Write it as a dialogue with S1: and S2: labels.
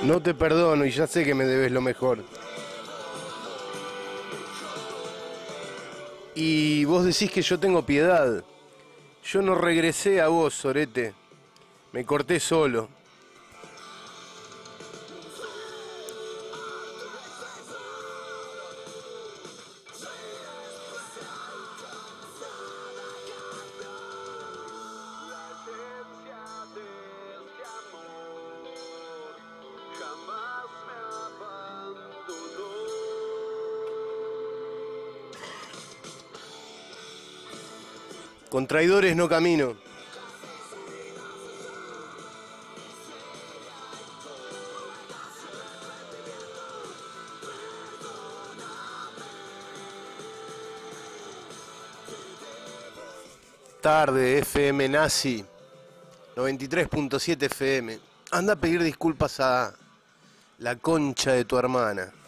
S1: No te perdono y ya sé que me debes lo mejor. Y vos decís que yo tengo piedad. Yo no regresé a vos, sorete. Me corté solo. Con traidores no camino. Tarde, FM Nazi. 93.7 FM. Anda a pedir disculpas a la concha de tu hermana.